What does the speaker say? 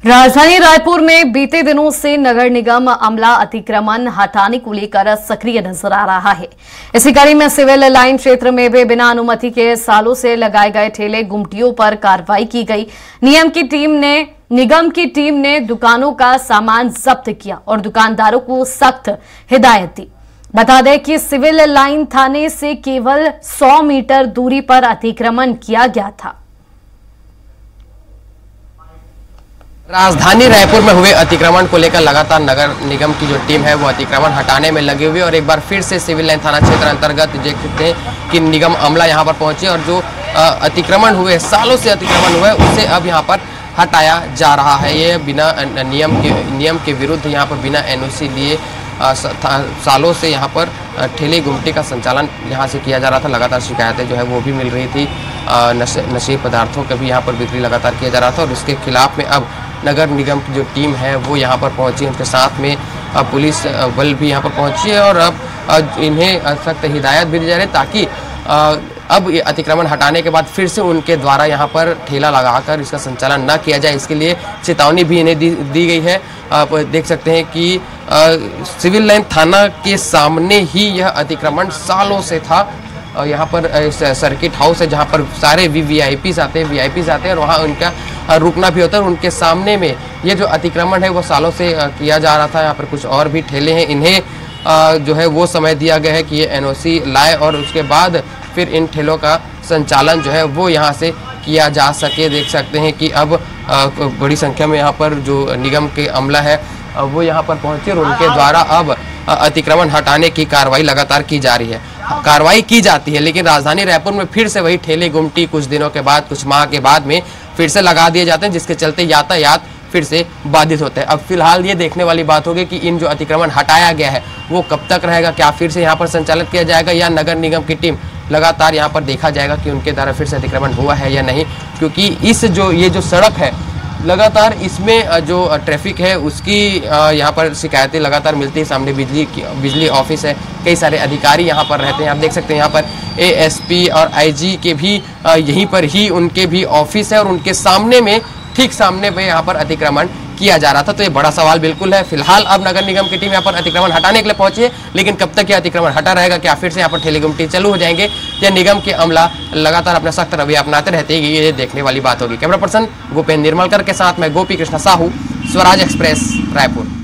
राजधानी रायपुर में बीते दिनों से नगर निगम अमला अतिक्रमण हटाने को लेकर सक्रिय नजर आ रहा है। इसी कड़ी में सिविल लाइन क्षेत्र में भी बिना अनुमति के सालों से लगाए गए ठेले गुमटियों पर कार्रवाई की गई। निगम की टीम ने दुकानों का सामान जब्त किया और दुकानदारों को सख्त हिदायत दी। बता दें कि सिविल लाइन थाने से केवल 100 मीटर दूरी पर अतिक्रमण किया गया था। राजधानी रायपुर में हुए अतिक्रमण को लेकर लगातार नगर निगम की जो टीम है वो अतिक्रमण हटाने में लगी हुई और एक बार फिर से सिविल लाइन थाना क्षेत्र अंतर्गत देख सकते हैं कि निगम अमला यहां पर पहुंचे और जो अतिक्रमण हुए, सालों से अतिक्रमण हुए, उसे अब यहां पर हटाया जा रहा है। ये बिना नियम के विरुद्ध यहां पर बिना एनओसी लिए सालों से यहाँ पर ठेले गुमटी का संचालन यहाँ से किया जा रहा था। लगातार शिकायतें जो है वो भी मिल रही थी। नशीले पदार्थों का भी यहाँ पर बिक्री लगातार किया जा रहा था और इसके खिलाफ में अब नगर निगम की जो टीम है वो यहाँ पर पहुंची। उनके साथ में पुलिस बल भी यहाँ पर पहुंची है और अब इन्हें सख्त हिदायत भी दी जा रही है ताकि अब ये अतिक्रमण हटाने के बाद फिर से उनके द्वारा यहाँ पर ठेला लगाकर इसका संचालन न किया जाए, इसके लिए चेतावनी भी इन्हें दी गई है। आप देख सकते हैं कि सिविल लाइन थाना के सामने ही यह अतिक्रमण सालों से था। यहाँ पर सर्किट हाउस है जहाँ पर सारे वीआईपीज आते हैं और वहाँ उनका रुकना भी होता है। उनके सामने में ये जो अतिक्रमण है वो सालों से किया जा रहा था। यहाँ पर कुछ और भी ठेले हैं, इन्हें जो है वो समय दिया गया है कि ये एनओसी लाए और उसके बाद फिर इन ठेलों का संचालन जो है वो यहाँ से किया जा सके। देख सकते हैं कि अब बड़ी संख्या में यहाँ पर जो निगम के अमला है वो यहाँ पर पहुंचे और उनके द्वारा अब अतिक्रमण हटाने की कार्रवाई लगातार की जा रही है। कार्रवाई की जाती है लेकिन राजधानी रायपुर में फिर से वही ठेले गुमटी कुछ दिनों के बाद, कुछ माह के बाद में फिर से लगा दिए जाते हैं, जिसके चलते यातायात फिर से बाधित होता है। अब फिलहाल ये देखने वाली बात होगी कि इन जो अतिक्रमण हटाया गया है वो कब तक रहेगा, क्या फिर से यहाँ पर संचालित किया जाएगा या नगर निगम की टीम लगातार यहाँ पर देखा जाएगा कि उनके द्वारा फिर से अतिक्रमण हुआ है या नहीं। क्योंकि ये जो सड़क है लगातार इसमें जो ट्रैफिक है उसकी यहाँ पर शिकायतें लगातार मिलती है। सामने बिजली ऑफिस है, कई सारे अधिकारी यहाँ पर रहते हैं। आप देख सकते हैं यहाँ पर एएसपी और आईजी के भी यहीं पर ही उनके भी ऑफिस है और उनके सामने में, ठीक सामने में यहाँ पर अतिक्रमण किया जा रहा था। तो ये बड़ा सवाल बिल्कुल है। फिलहाल अब नगर निगम की टीम यहाँ पर अतिक्रमण हटाने के लिए पहुंची है, लेकिन कब तक ये अतिक्रमण हटा रहेगा, क्या फिर से यहाँ पर ठेले गुमटी चालू हो जाएंगे या निगम के अमला लगातार अपना सख्त रवैया अपनाते रहते हैं, ये देखने वाली बात होगी। कैमरा पर्सन गोपेंद्र निर्मलकर के साथ मैं गोपी कृष्ण साहू, स्वराज एक्सप्रेस, रायपुर।